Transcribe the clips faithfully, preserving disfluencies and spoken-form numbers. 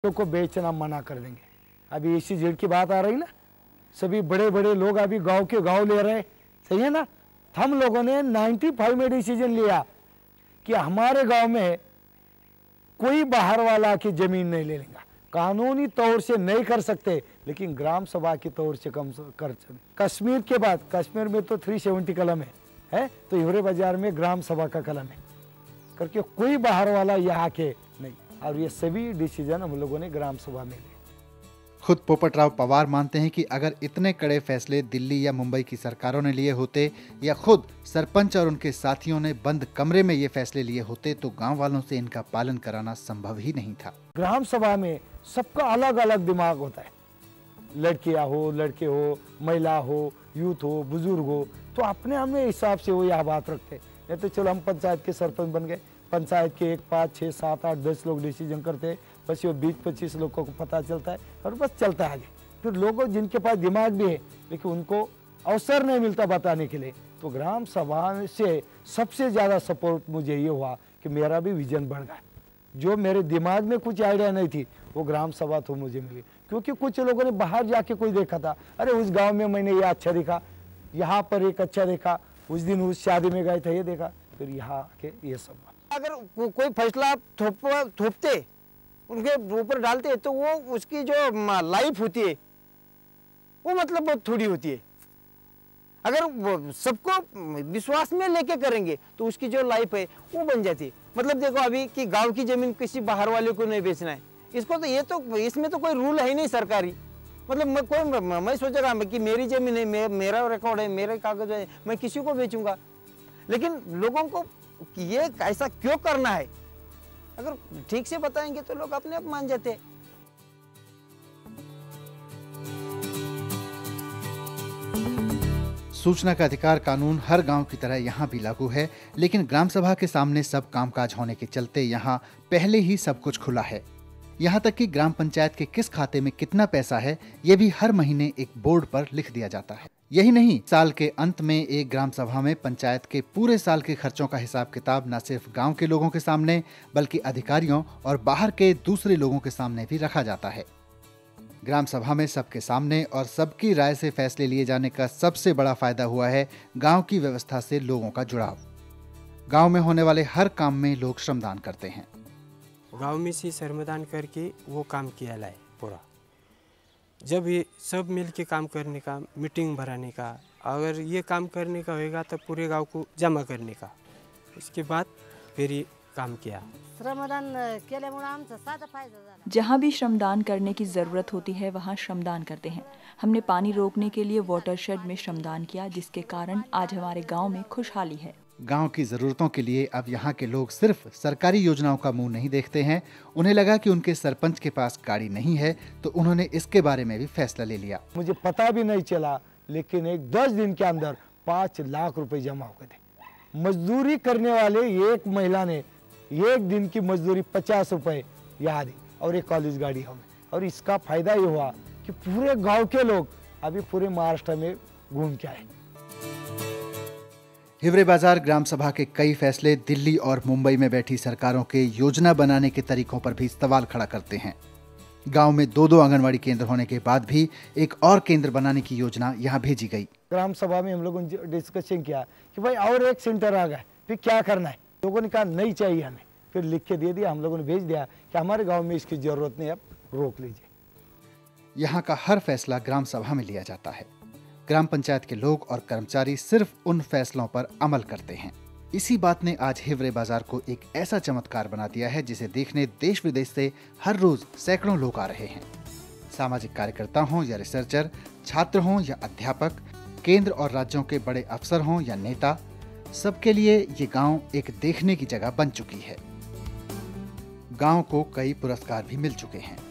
तो को बेचना मना कर देंगे। अभी इसी जेड की बात आ रही ना, सभी बड़े बड़े लोग अभी गांव के गांव ले रहे, सही है ना। हम लोगों ने पचानवे में डिसीजन लिया कि हमारे गांव में कोई बाहर वाला की जमीन नहीं ले लेगा। कानूनी तौर से नहीं कर सकते, लेकिन ग्राम सभा के तौर से कम कर सकते। कश्मीर के बाद, कश्मीर में तो तीन सौ सत्तर कलम है, है तो हिवरे बाजार में ग्राम सभा का कलम है करके कोई बाहर वाला यहाँ के नहीं। और ये सभी डिसीजन हम लोगों ने ग्राम सभा में लिए। खुद पोपटराव पवार मानते हैं कि अगर इतने कड़े फैसले दिल्ली या मुंबई की सरकारों ने लिए होते या खुद सरपंच और उनके साथियों ने बंद कमरे में ये फैसले लिए होते तो गांव वालों से इनका पालन कराना संभव ही नहीं था। ग्राम सभा में सबका अलग अलग दिमाग होता है, लड़कियां हो, लड़के हो, महिला हो, यूथ हो, बुजुर्ग हो, तो अपने अपने हिसाब से वो यह बात रखते। नहीं तो चलो हम पंचायत के सरपंच बन गए, पंचायत के एक पाँच छः सात आठ दस लोग डिसीजन करते, बस ये बीस पच्चीस लोगों को पता चलता है और बस चलता है आगे। फिर लोगों जिनके पास दिमाग भी है लेकिन उनको अवसर नहीं मिलता बताने के लिए, तो ग्राम सभा से सबसे ज़्यादा सपोर्ट मुझे ये हुआ कि मेरा भी विजन बढ़ गया। जो मेरे दिमाग में कुछ आइडिया नहीं थी वो ग्राम सभा तो मुझे मिली, क्योंकि कुछ लोगों ने बाहर जाके कोई देखा था, अरे उस गाँव में मैंने ये अच्छा देखा, यहाँ पर एक अच्छा देखा, उस दिन उस शादी में गए थे ये देखा, फिर यहाँ आके ये सब। अगर को, कोई फैसला थोप थोपते उनके ऊपर डालते तो वो उसकी जो लाइफ होती है वो मतलब बहुत थोड़ी होती है। अगर सबको विश्वास में लेके करेंगे तो उसकी जो लाइफ है वो बन जाती है। मतलब देखो अभी कि गांव की जमीन किसी बाहर वाले को नहीं बेचना है, इसको तो ये तो इसमें तो कोई रूल है ही नहीं सरकारी। मतलब मैं कोई मैं सोचेगा कि मेरी जमीन है, मे, मेरा रिकॉर्ड है, मेरे कागज है, मैं किसी को बेचूंगा। लेकिन लोगों को कि ये ऐसा क्यों करना है अगर ठीक से बताएंगे तो लोग अपने आप मान जाते हैं। सूचना का अधिकार कानून हर गांव की तरह यहाँ भी लागू है, लेकिन ग्राम सभा के सामने सब कामकाज होने के चलते यहाँ पहले ही सब कुछ खुला है। यहाँ तक कि ग्राम पंचायत के किस खाते में कितना पैसा है ये भी हर महीने एक बोर्ड पर लिख दिया जाता है। यही नहीं, साल के अंत में एक ग्राम सभा में पंचायत के पूरे साल के खर्चों का हिसाब किताब न सिर्फ गांव के लोगों के सामने बल्कि अधिकारियों और बाहर के दूसरे लोगों के सामने भी रखा जाता है। ग्राम सभा में सबके सामने और सबकी राय से फैसले लिए जाने का सबसे बड़ा फायदा हुआ है गांव की व्यवस्था से लोगों का जुड़ाव। गांव में होने वाले हर काम में लोग श्रमदान करते हैं। गांव में से श्रमदान करके वो काम किया लाए पूरा। जब ये सब मिल के काम करने का, मीटिंग भराने का, अगर ये काम करने का होगा तो पूरे गांव को जमा करने का, उसके बाद फिर ये काम किया। श्रमदान केल्यामुळे आमचा साधा फायदा झाला। जहाँ भी श्रमदान करने की ज़रूरत होती है वहाँ श्रमदान करते हैं। हमने पानी रोकने के लिए वाटरशेड में श्रमदान किया, जिसके कारण आज हमारे गांव में खुशहाली है। गांव की जरूरतों के लिए अब यहाँ के लोग सिर्फ सरकारी योजनाओं का मुंह नहीं देखते हैं। उन्हें लगा कि उनके सरपंच के पास गाड़ी नहीं है तो उन्होंने इसके बारे में भी फैसला ले लिया। मुझे पता भी नहीं चला, लेकिन एक दस दिन के अंदर पाँच लाख रुपए जमा हो गए थे। मजदूरी करने वाले एक महिला ने एक दिन की मजदूरी पचास रुपए यहाँ दी और एक कॉलेज गाड़ी हमें। और इसका फायदा ये हुआ कि पूरे गाँव के लोग अभी पूरे महाराष्ट्र में घूम के आए। हिवरे बाजार ग्राम सभा के कई फैसले दिल्ली और मुंबई में बैठी सरकारों के योजना बनाने के तरीकों पर भी सवाल खड़ा करते हैं। गांव में दो दो आंगनवाड़ी केंद्र होने के बाद भी एक और केंद्र बनाने की योजना यहां भेजी गई। ग्राम सभा में हम लोगों ने डिस्कशन किया कि भाई और एक सेंटर आ गया, फिर क्या करना है। लोगों ने कहा नहीं चाहिए हमें, फिर लिख के दे दिया। हम लोगों ने भेज दिया कि हमारे गाँव में इसकी जरूरत नहीं, अब रोक लीजिए। यहाँ का हर फैसला ग्राम सभा में लिया जाता है। ग्राम पंचायत के लोग और कर्मचारी सिर्फ उन फैसलों पर अमल करते हैं। इसी बात ने आज हिवरे बाजार को एक ऐसा चमत्कार बना दिया है जिसे देखने देश विदेश से हर रोज सैकड़ों लोग आ रहे हैं। सामाजिक कार्यकर्ता हों या रिसर्चर, छात्र हों या अध्यापक, केंद्र और राज्यों के बड़े अफसर हों या नेता, सबके लिए ये गांव एक देखने की जगह बन चुकी है। गांव को कई पुरस्कार भी मिल चुके हैं।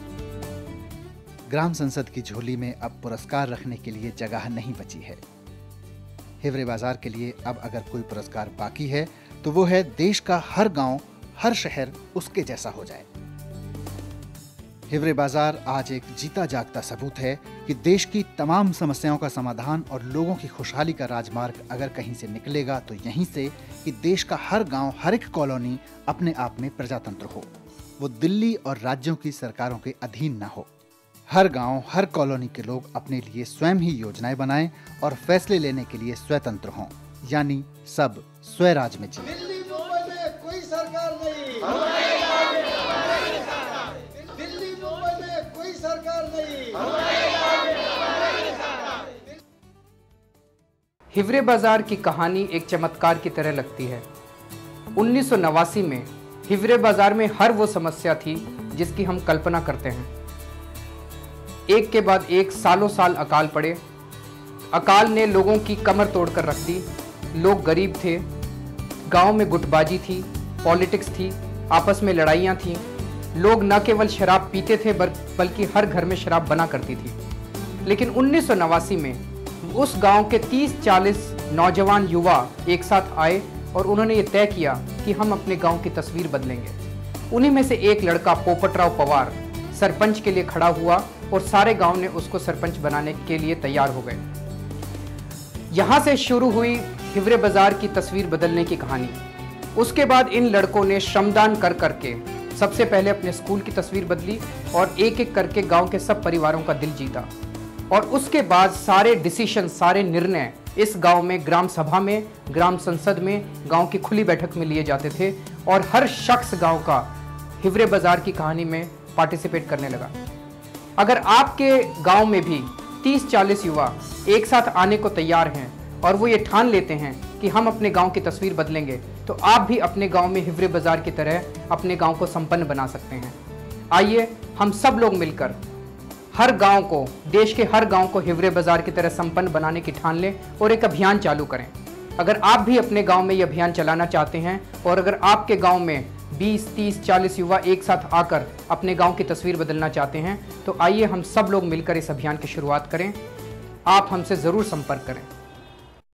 ग्राम संसद की झोली में अब पुरस्कार रखने के लिए जगह नहीं बची है। हिवरे बाजार के लिए अब अगर कोई पुरस्कार बाकी है तो वो है देश का हर गांव, हर शहर उसके जैसा हो जाए। हिवरे बाजार आज एक जीता जागता सबूत है कि देश की तमाम समस्याओं का समाधान और लोगों की खुशहाली का राजमार्ग अगर कहीं से निकलेगा तो यहीं से कि देश का हर गांव, हर एक कॉलोनी अपने आप में प्रजातंत्र हो। वो दिल्ली और राज्यों की सरकारों के अधीन न हो। हर गांव, हर कॉलोनी के लोग अपने लिए स्वयं ही योजनाएं बनाएं और फैसले लेने के लिए स्वतंत्र हों, यानी सब स्वराज में जिए। दिल्ली मुंबई में कोई सरकार नहीं, दिल्ली मुंबई में कोई सरकार नहीं। हिवरे बाजार की कहानी एक चमत्कार की तरह लगती है। उन्नीस सौ नवासी में हिवरे बाजार में हर वो समस्या थी जिसकी हम कल्पना करते हैं। एक के बाद एक सालों साल अकाल पड़े। अकाल ने लोगों की कमर तोड़कर रख दी। लोग गरीब थे, गांव में गुटबाजी थी, पॉलिटिक्स थी, आपस में लड़ाइयाँ थीं। लोग न केवल शराब पीते थे बल्कि हर घर में शराब बना करती थी। लेकिन उन्नीस सौ नवासी में उस गांव के तीस चालीस नौजवान युवा एक साथ आए और उन्होंने ये तय किया कि हम अपने गांव की तस्वीर बदलेंगे। उन्हीं में से एक लड़का पोपटराव पवार सरपंच के लिए खड़ा हुआ और सारे गांव ने उसको सरपंच बनाने के लिए तैयार हो गए। यहां से शुरू हुई हिवरे बाजार की तस्वीर बदलने की कहानी। उसके बाद इन लड़कों ने श्रमदान कर करके सबसे पहले अपने स्कूल की तस्वीर बदली और एक एक करके गांव के सब परिवारों का दिल जीता। और उसके बाद सारे डिसीजन, सारे निर्णय इस गांव में ग्राम सभा में, ग्राम संसद में, गांव की खुली बैठक में लिए जाते थे और हर शख्स गांव का हिवरे बाजार की कहानी में पार्टिसिपेट करने लगा। अगर आपके गांव में भी तीस चालीस युवा एक साथ आने को तैयार हैं और वो ये ठान लेते हैं कि हम अपने गांव की तस्वीर बदलेंगे, तो आप भी अपने गांव में हिवरे बाजार की तरह अपने गांव को संपन्न बना सकते हैं। आइए हम सब लोग मिलकर हर गांव को, देश के हर गांव को हिवरे बाजार की तरह संपन्न बनाने की ठान लें और एक अभियान चालू करें। अगर आप भी अपने गांव में ये अभियान चलाना चाहते हैं और अगर आपके गांव में बीस, तीस, चालीस युवा एक साथ आकर अपने गांव की तस्वीर बदलना चाहते हैं, तो आइए हम सब लोग मिलकर इस अभियान की शुरुआत करें। आप हमसे ज़रूर संपर्क करें।